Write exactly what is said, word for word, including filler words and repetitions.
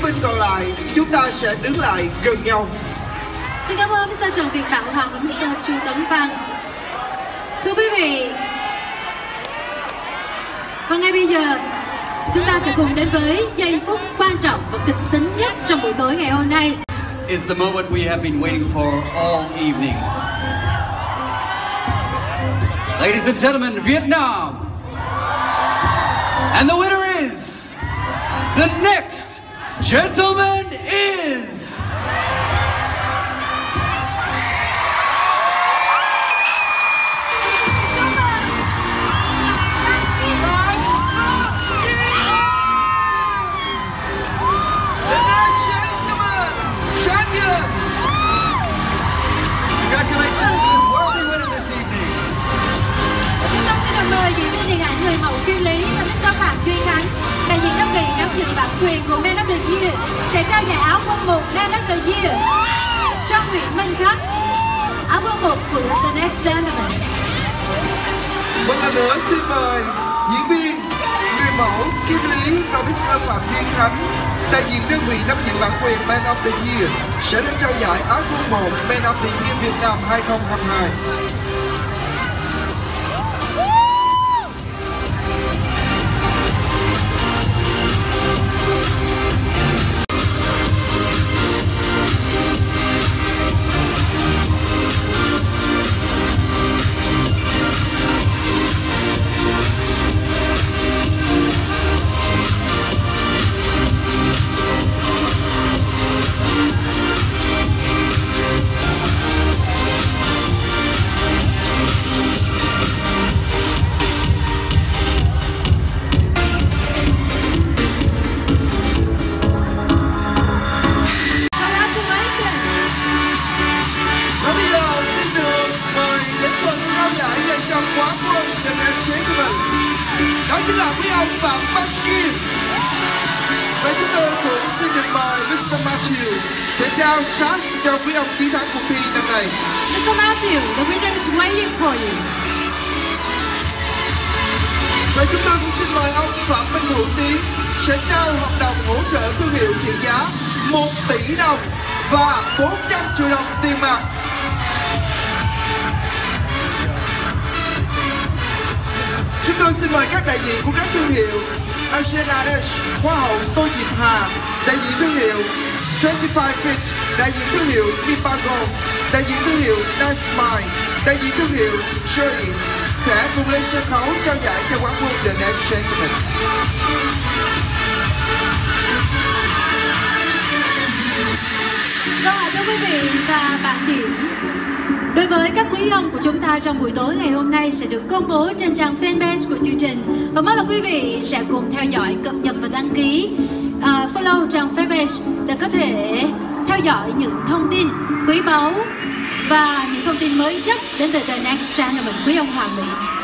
bên còn lại, chúng ta sẽ đứng lại gần nhau. Xin cảm ơn mít tơ Trần Việt Bảo Hoàng và mít tơ Chu Tấn Văn. Thưa quý vị, và ngay bây giờ chúng ta sẽ cùng đến với giây phút quan trọng và kịch tính nhất trong buổi tối ngày hôm nay. Is the moment we have been waiting for all evening. Ladies and gentlemen, Vietnam. And the winner is, the next gentleman is... Mời diễn viên điện ảnh người mẫu chuyên lý và mít tơ Phạm Duy Khánh, đại diện đơn vị nắm giữ bản quyền của Man of the Year, sẽ trao giải áo phông một Man of the Year cho Nguyễn Minh Khắc, áo phông một của The Next Gentleman. Một lần nữa xin mời diễn viên người mẫu Kim Lý và mít tơ Phạm Duy Khánh, đại diện đơn vị nắm giữ bản quyền Man of the Year, sẽ đến trao giải áo phông một Man of the Year Việt Nam hai không hai hai. Đó chính là quý ông Phạm Văn Kim. Và chúng tôi cũng xin được mời mít tơ Matthew sẽ trao sash cho quý ông chiến thắng cuộc thi năm nay. mít tơ Matthew, the winner is waiting for you. Và chúng tôi cũng xin mời ông Phạm Minh Hữu Tiến sẽ trao hợp đồng hỗ trợ thương hiệu trị giá một tỷ đồng và bốn trăm triệu đồng tiền mặt. Chúng tôi xin mời các đại diện của các thương hiệu Asian Adesh, Hoa hậu Tô Diệp Hà, đại diện thương hiệu hai mươi lăm Fit, đại diện thương hiệu Nipago, đại diện thương hiệu Nice Mind, đại diện thương hiệu Sherry sẽ cùng lên sân khấu trao giải cho quán quân The Next Gentleman. Vâng ạ, thưa quý vị, và bảng điểm đối với các quý ông của chúng ta trong buổi tối ngày hôm nay sẽ được công bố trên trang fanpage của chương trình. Và mong là quý vị sẽ cùng theo dõi, cập nhật và đăng ký uh, follow trang fanpage để có thể theo dõi những thông tin quý báu và những thông tin mới nhất đến từ The Next Gentleman, quý ông Hoàng Mỹ.